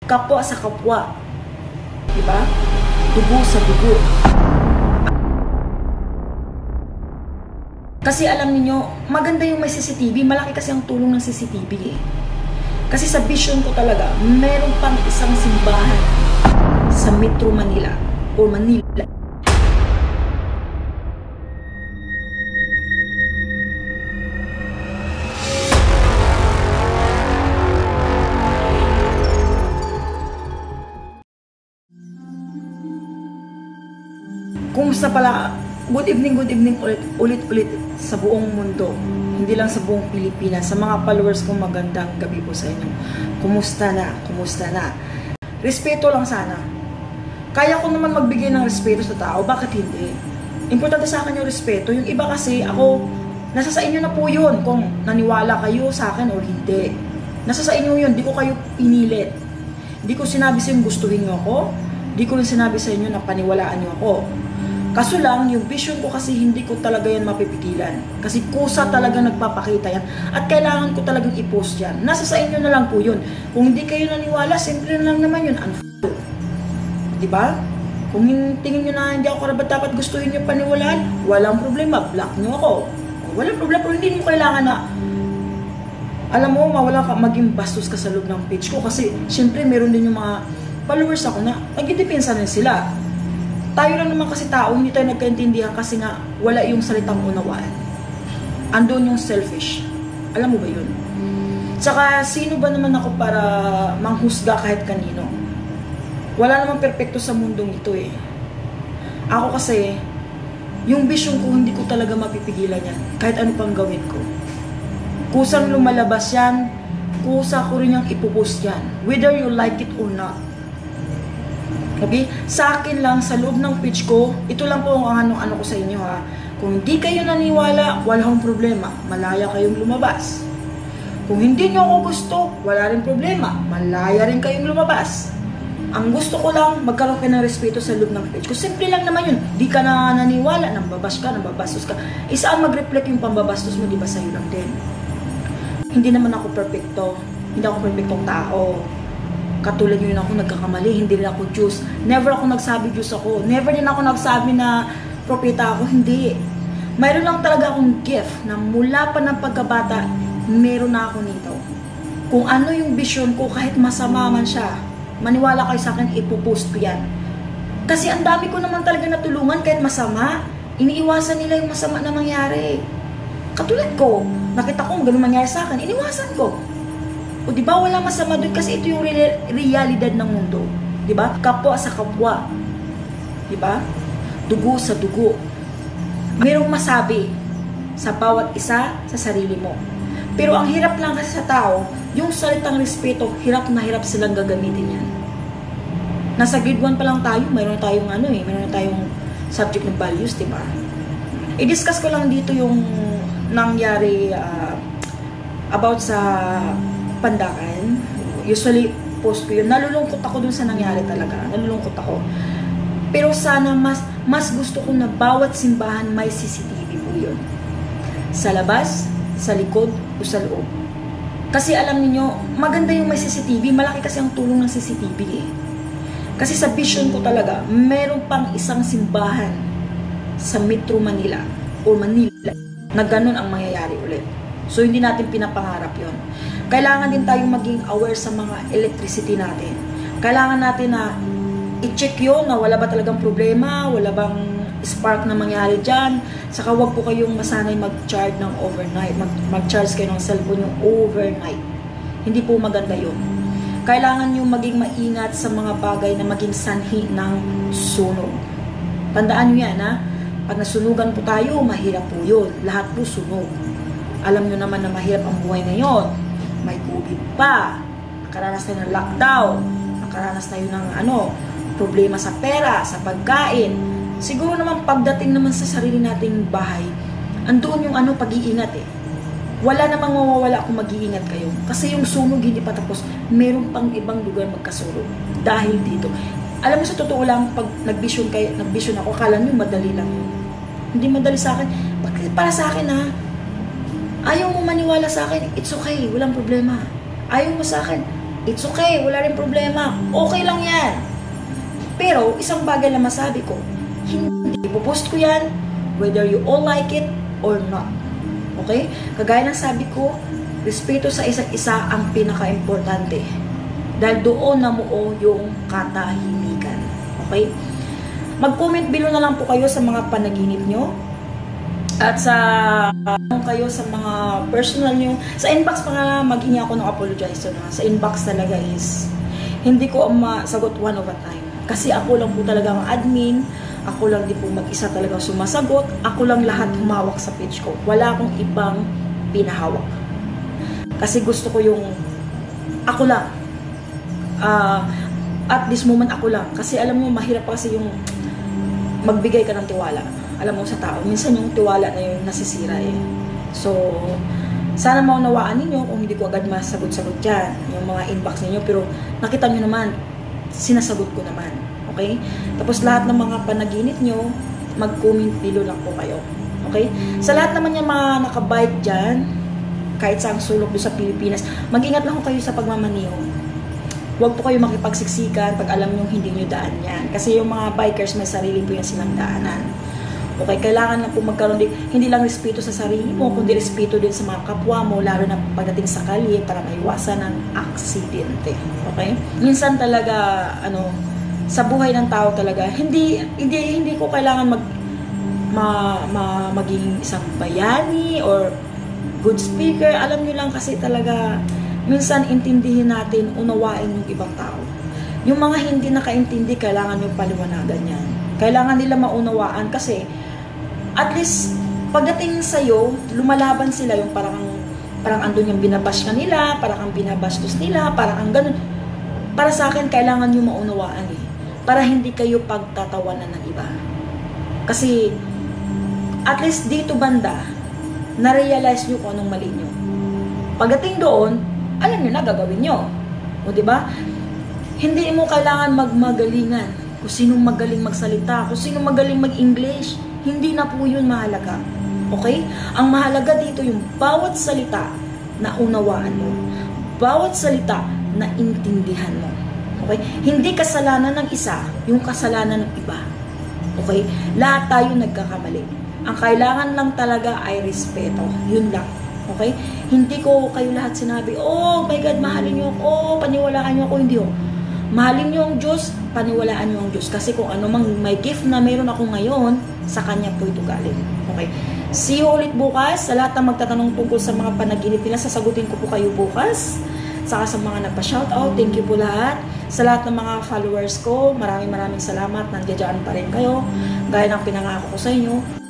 Kapwa sa kapwa. Diba? Dugo sa dugo. Kasi alam niyo, maganda yung may CCTV. Malaki kasi ang tulong ng CCTV eh. Kasi sa vision ko talaga, meron pang isang simbahan sa Metro Manila o Manila. Kumusta pala? Good evening ulit sa buong mundo. Hindi lang sa buong Pilipinas. Sa mga followers kong magandang gabi po sa inyo. Kumusta na? Kumusta na? Respeto lang sana. Kaya ko naman magbigay ng respeto sa tao. Bakit hindi? Importante sa akin yung respeto. Yung iba kasi, ako, nasa sa inyo na po yun. Kung naniwala kayo sa akin o hindi. Nasa sa inyo yun. Di ko kayo pinilit. Di ko sinabi sa inyo gustuhin nyo ako. Di ko rin sinabi sa inyo na paniwalaan nyo ako. Kaso lang, yung vision ko kasi hindi ko talaga yan mapipigilan. Kasi kusa talaga nagpapakita yan. At kailangan ko talagang i-post yan. Nasa sa inyo na lang po yun. Kung hindi kayo naniwala, simple na lang naman yun. Unfollow. Diba? Kung tingin nyo na hindi ako karapat dapat gustuhin nyo paniwalaan, walang problema. Block nyo ako. Walang problema. Pero hindi mo kailangan na, alam mo, mawala ka, maging bastos ka sa loob ng page ko. Kasi, syempre, meron din yung mga followers ako na nagdedepensa rin sila. Tayo lang naman kasi tao, hindi tayo nagkaintindihan kasi nga wala yung salitang unawaan. Andun yung selfish. Alam mo ba yun? Tsaka, sino ba naman ako para manghusga kahit kanino? Wala namang perpekto sa mundong ito eh. Ako kasi, yung vision ko, hindi ko talaga mapipigilan yan. Kahit ano pang gawin ko. Kusang lumalabas yan, kusa ko rin yung ipopost yan. Whether you like it or not. Okay? Sa akin lang, sa loob ng page ko, ito lang po ang ano ko sa inyo ha. Kung hindi kayo naniwala, walang problema. Malaya kayong lumabas. Kung hindi nyo ako gusto, wala rin problema. Malaya rin kayong lumabas. Ang gusto ko lang, magkaroon kayo ng respeto sa loob ng page ko. Simple lang naman yun. Di ka na naniwala, nambabas ka, nambabastos ka. Isaan mag-reflect yung pambabastos mo, di ba sa'yo lang din? Hindi naman ako perfecto. Hindi ako perfectong tao. Katulad yun ako nagkakamali, hindi rin ako Diyos. Never ako nagsabi Diyos ako. Never din ako nagsabi na propeta ako. Hindi. Mayroon lang talaga akong gift na mula pa ng pagkabata, meron na ako nito. Kung ano yung vision ko, kahit masama man siya, maniwala kayo sa akin, ipopost ko yan. Kasi ang dami ko naman talaga natulungan kahit masama. Iniiwasan nila yung masama na mangyari. Katulad ko, nakita ko ganun mangyari sa akin, iniwasan ko. O diba, wala masama doon kasi ito yung realidad ng mundo. Diba? Kapwa sa kapwa. Diba? Dugo sa dugo. Merong masabi sa bawat isa sa sarili mo. Pero ang hirap lang kasi sa tao, yung salitang respeto, hirap na hirap silang gagamitin yan. Nasa grade 1 pa lang tayo, mayroon tayong mayroon tayong subject ng values, diba? I-discuss ko lang dito yung nangyari about sa Pandakan. Usually post ko yun. Nalulungkot ako dun sa nangyari talaga. Nalulungkot ako. Pero sana mas gusto ko na bawat simbahan may CCTV po yun. Sa labas, sa likod, o sa loob. Kasi alam niyo, maganda yung may CCTV. Malaki kasi ang tulong ng CCTV eh. Kasi sa vision ko talaga, meron pang isang simbahan sa Metro Manila o Manila na ganun ang mangyayari ulit. So, hindi natin pinapangarap yon. Kailangan din tayong maging aware sa mga electricity natin. Kailangan natin na i-check yun na wala ba talagang problema, wala bang spark na mangyari dyan. Saka wag po kayong masanay mag-charge ng overnight. Mag-charge kayo ng cellphone yung overnight. Hindi po maganda yun. Kailangan yung maging maingat sa mga bagay na maging sanhi ng sunog. Tandaan nyo yan ha. Pag nasunugan po tayo, mahirap po yun. Lahat po sunog. Alam nyo naman na mahirap ang buhay ngayon. May COVID pa. Nakaranas tayo ng lockdown. Nakaranas tayo ng problema sa pera, sa pagkain. Siguro naman pagdating naman sa sarili nating bahay, andoon yung pag-iingat eh. Wala namang mawawala kung mag-iingat kayo. Kasi yung sunog hindi pa tapos. Meron pang ibang lugar magkasunog. Dahil dito. Alam mo sa totoo lang, pag nag-vision ako, akala nyo madali lang yun. Hindi madali sa akin. Bakit para sa akin ha? Ayaw mo maniwala sa akin, it's okay, walang problema. Ayaw mo sa akin, It's okay, wala rin problema. Okay lang yan. Pero, isang bagay lang masabi ko, hindi ipopost ko yan, whether you all like it or not. Okay? Kagaya ng sabi ko, respeto sa isa't isa ang pinaka-importante. Dahil doon namuo yung katahimikan. Okay? Mag-comment below na lang po kayo sa mga panaginip nyo. At sa kayo sa mga personal nyo. Sa inbox pa nga maghingi ako ng apologize. So, sa inbox talaga is hindi ko masagot one of a time. Kasi ako lang po talaga ang admin. Ako lang din po mag-isa talaga sumasagot. Ako lang lahat humawak sa page ko. Wala akong ibang pinahawak. Kasi gusto ko yung ako lang. At this moment ako lang. Kasi alam mo, mahirap kasi yung magbigay ka ng tiwala. Alam mo sa tao, minsan yung tiwala na yung nasisira eh. So, sana maunawaan ninyo kung hindi ko agad masagot-sagot dyan, yung mga inbox ninyo. Pero nakita nyo naman, sinasagot ko naman. Okay? Tapos lahat ng mga panaginip nyo, mag-comment below lang po kayo. Okay? Sa lahat naman yung mga nakabike dyan, kahit saang sulok doon sa Pilipinas, mag-ingat lang kayo sa pagmamaniho. Huwag po kayo makipagsiksikan pag alam nyo hindi nyo daan yan. Kasi yung mga bikers may sarili po yan silang daanan. Okay, kailangan lang po magkaroon din, hindi lang respeto sa sarili mo, kundi respeto din sa mga kapwa mo, lalo na pagdating sa kalye para maiwasan ng aksidente. Okay? Minsan talaga, sa buhay ng tao talaga, hindi ko kailangan maging isang bayani or good speaker. Alam nyo lang kasi talaga, minsan intindihin natin, unawain yung ibang tao. Yung mga hindi nakaintindi, kailangan yung paliwanagan yan. Kailangan nila maunawaan kasi at least pagdating sa'yo, lumalaban sila yung parang andun yung binabash ka nila, parang ang binabastos nila, parang ang ganun. Para sa akin, kailangan yung maunawaan eh. Para hindi kayo pagtatawanan ng iba. Kasi at least dito banda, na-realize nyo kung anong mali nyo. Pagdating doon, alam nyo na gagawin nyo. O diba? Hindi mo kailangan magmagalingan. Kung sinong magaling magsalita, kung sinong magaling mag-English, hindi na po yun mahalaga. Okay? Ang mahalaga dito yung bawat salita na unawaan mo. Bawat salita na intindihan mo. Okay? Hindi kasalanan ng isa, yung kasalanan ng iba. Okay? Lahat tayo nagkakamali. Ang kailangan lang talaga ay respeto. Yun lang. Okay? Hindi ko kayo lahat sinabi, oh my God, mahalin niyo ako, paniwalaan niyo ako, hindi oh. Mahalin niyo ang Diyos, paniwalaan niyo ang Diyos. Kasi kung ano mang may gift na mayroon ako ngayon, sa Kanya po ito galing. Okay? See you ulit bukas. Sa lahat na magtatanong tungkol sa mga panaginip nila, sasagutin ko po kayo bukas. Saka sa mga nagpa-shoutout, thank you po lahat. Sa lahat ng mga followers ko, maraming salamat. Nandiyan pa rin kayo. Gaya ng pinangako ko sa inyo.